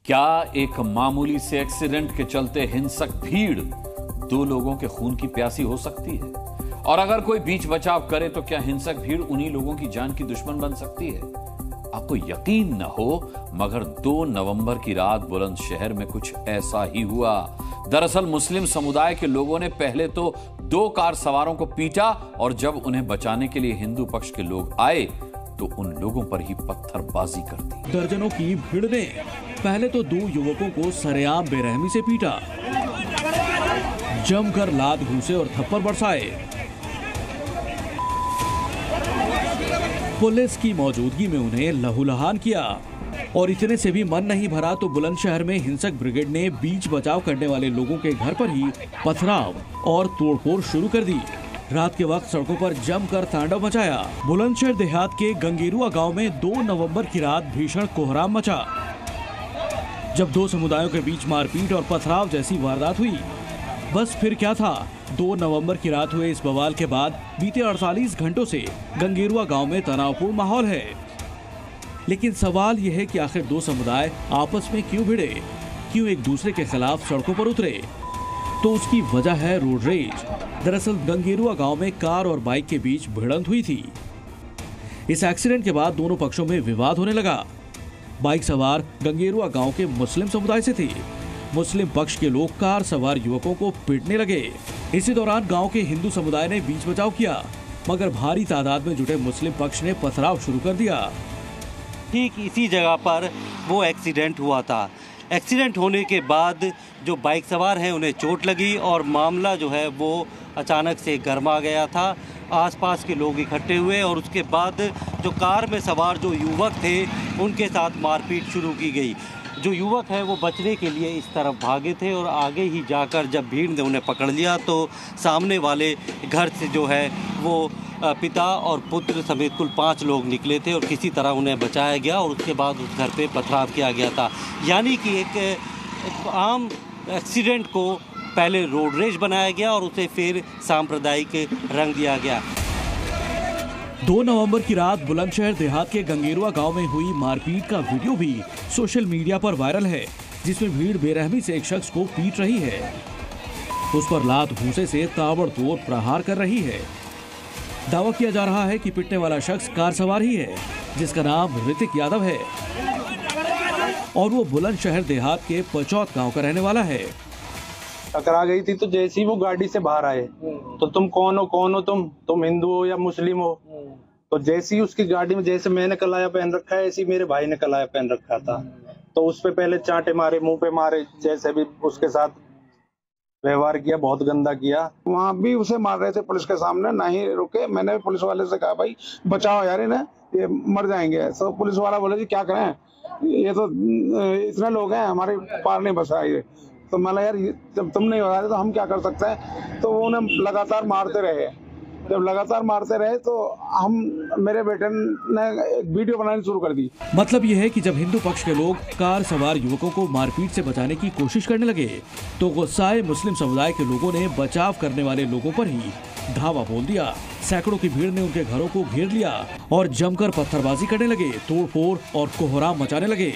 क्या एक मामूली से एक्सीडेंट के चलते हिंसक भीड़ दो लोगों के खून की प्यासी हो सकती है? और अगर कोई बीच बचाव करे तो क्या हिंसक भीड़ उन्हीं लोगों की जान की दुश्मन बन सकती है? आपको यकीन न हो, मगर 2 नवंबर की रात बुलंदशहर में कुछ ऐसा ही हुआ। दरअसल मुस्लिम समुदाय के लोगों ने पहले तो 2 कार सवारों को पीटा और जब उन्हें बचाने के लिए हिंदू पक्ष के लोग आए तो उन लोगों पर ही पत्थरबाजी कर दी। दर्जनों की भीड़ ने पहले तो 2 युवकों को सरेआम बेरहमी से पीटा, जमकर लात घूंसे और थप्पड़ बरसाए। पुलिस की मौजूदगी में उन्हें लहूलुहान किया और इतने से भी मन नहीं भरा तो बुलंदशहर में हिंसक ब्रिगेड ने बीच बचाव करने वाले लोगों के घर पर ही पथराव और तोड़फोड़ शुरू कर दी। रात के वक्त सड़कों पर जमकर तांडव मचाया। बुलंदशहर देहात के गंगेरुआ गांव में 2 नवंबर की रात भीषण कोहराम मचा, जब 2 समुदायों के बीच मारपीट और पथराव जैसी वारदात हुई। बस फिर क्या था, 2 नवंबर की रात हुए इस बवाल के बाद बीते 48 घंटों से गंगेरुआ गांव में तनावपूर्ण माहौल है। लेकिन सवाल यह है कि आखिर 2 समुदाय आपस में क्यों भिड़े, क्यों एक दूसरे के खिलाफ सड़कों पर उतरे? तो उसकी वजह है रोड रेज। दरअसल गंगेरुआ गांव में कार और बाइक के बीच भिड़ंत हुई थी। इस एक्सीडेंट के बाद दोनों पक्षों में विवाद होने लगा। बाइक सवार गंगेरुआ गांव के मुस्लिम समुदाय से थे। मुस्लिम पक्ष के लोग कार सवार युवकों को पीटने लगे। इसी दौरान गांव के हिंदू समुदाय ने बीच बचाव किया, मगर भारी तादाद में जुटे मुस्लिम पक्ष ने पथराव शुरू कर दिया। ठीक इसी जगह पर वो एक्सीडेंट हुआ था। एक्सीडेंट होने के बाद जो बाइक सवार हैं उन्हें चोट लगी और मामला जो है वो अचानक से गर्मा गया था। आसपास के लोग इकट्ठे हुए और उसके बाद जो कार में सवार जो युवक थे उनके साथ मारपीट शुरू की गई। जो युवक है वो बचने के लिए इस तरफ भागे थे और आगे ही जाकर जब भीड़ ने उन्हें पकड़ लिया तो सामने वाले घर से जो है वो पिता और पुत्र समेत कुल 5 लोग निकले थे और किसी तरह उन्हें बचाया गया और उसके बाद उस घर पे पथराव किया गया था। यानी कि एक आम एक्सीडेंट को पहले रोड रेज बनाया गया और उसे फिर सांप्रदायिक रंग दिया गया। 2 नवंबर की रात बुलंदशहर देहात के गंगेरुआ गांव में हुई मारपीट का वीडियो भी सोशल मीडिया पर वायरल है, जिसमें भीड़ बेरहमी से एक शख्स को पीट रही है, उस पर लात घूंसे से ताबड़तोड़ प्रहार कर रही है। दावा किया जा रहा है कि पिटने वाला शख्स कार सवार ही है, जिसका नाम ऋतिक यादव है और वो बुलंदशहर देहात के पचौत गांव का रहने वाला है। टकरा गई थी तो जैसे ही वो गाड़ी से बाहर आए तो तुम कौन हो, तुम हिंदू हो या मुस्लिम हो? तो जैसे ही उसकी गाड़ी में, जैसे मैंने कलाया पहन रखा है ऐसे मेरे भाई ने कलाया पहन रखा था, तो उस पे पहले चांटे मारे, मुंह पे मारे, जैसे भी उसके साथ व्यवहार किया, बहुत गंदा किया। वहाँ भी उसे मार रहे थे पुलिस के सामने, नहीं रुके। मैंने पुलिस वाले से कहा भाई बचाओ यार इन्हें, ये मर जाएंगे। तो पुलिस वाला बोले जी क्या करें, ये तो इतने लोग हैं, हमारे पार नहीं बसा ये। तो मैं यार जब तुम नहीं बता रहे तो हम क्या कर सकते हैं? तो वो उन्हें लगातार मारते रहे। जब लगातार मारते रहे तो मेरे बेटे ने एक वीडियो बनानी शुरू कर दी। मतलब यह है कि जब हिंदू पक्ष के लोग कार सवार युवकों को मारपीट से बचाने की कोशिश करने लगे तो गुस्साए मुस्लिम समुदाय के लोगों ने बचाव करने वाले लोगों पर ही धावा बोल दिया। सैकड़ों की भीड़ ने उनके घरों को घेर लिया और जमकर पत्थरबाजी करने लगे, तोड़फोड़ और कोहराम मचाने लगे।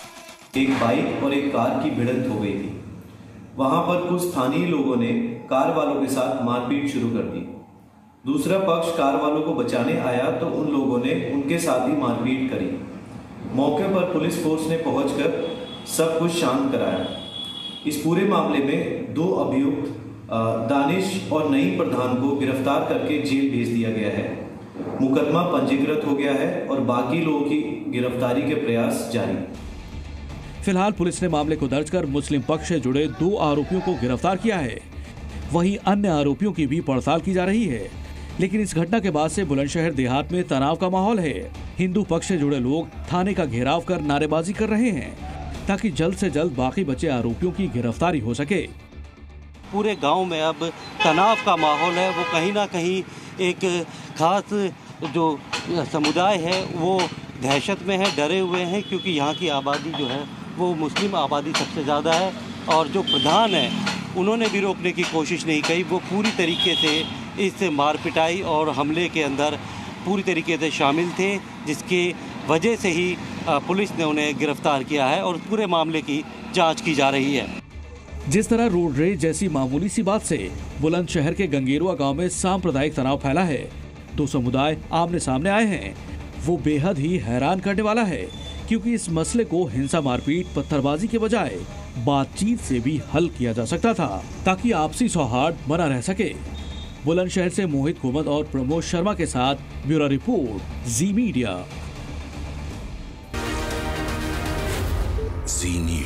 एक बाइक और एक कार की भिड़ंत हो गई थी। वहां पर कुछ स्थानीय लोगों ने कार वालों के साथ मारपीट शुरू कर दी। दूसरा पक्ष कार वालों को बचाने आया तो उन लोगों ने उनके साथ ही मारपीट करी। मौके पर पुलिस फोर्स ने पहुंचकर सब कुछ शांत कराया। इस पूरे मामले में 2 अभियुक्त दानिश और नईम प्रधान को गिरफ्तार करके जेल भेज दिया गया है। मुकदमा पंजीकृत हो गया है और बाकी लोगों की गिरफ्तारी के प्रयास जारी। फिलहाल पुलिस ने मामले को दर्ज कर मुस्लिम पक्ष से जुड़े 2 आरोपियों को गिरफ्तार किया है। वहीं अन्य आरोपियों की भी पड़ताल की जा रही है। लेकिन इस घटना के बाद से बुलंदशहर देहात में तनाव का माहौल है। हिंदू पक्ष से जुड़े लोग थाने का घेराव कर नारेबाजी कर रहे हैं ताकि जल्द से जल्द बाकी बचे आरोपियों की गिरफ्तारी हो सके। पूरे गांव में अब तनाव का माहौल है। वो कहीं ना कहीं एक खास जो समुदाय है वो दहशत में है, डरे हुए हैं, क्योंकि यहाँ की आबादी जो है वो मुस्लिम आबादी सबसे ज़्यादा है। और जो प्रधान है उन्होंने भी रोकने की कोशिश नहीं की। वो पूरी तरीके से इस मारपिटाई और हमले के अंदर पूरी तरीके से शामिल थे, जिसकी वजह से ही पुलिस ने उन्हें गिरफ्तार किया है और पूरे मामले की जांच की जा रही है। जिस तरह रोड रेज जैसी मामूली सी बात से बुलंदशहर के गंगेरुआ गांव में सांप्रदायिक तनाव फैला है, दो समुदाय आमने सामने आए हैं, वो बेहद ही हैरान करने वाला है, क्योंकि इस मसले को हिंसा मारपीट पत्थरबाजी के बजाय बातचीत से भी हल किया जा सकता था, ताकि आपसी सौहार्द बना रह सके। बुलंदशहर से मोहित कुमद और प्रमोद शर्मा के साथ ब्यूरो रिपोर्ट, जी मीडिया।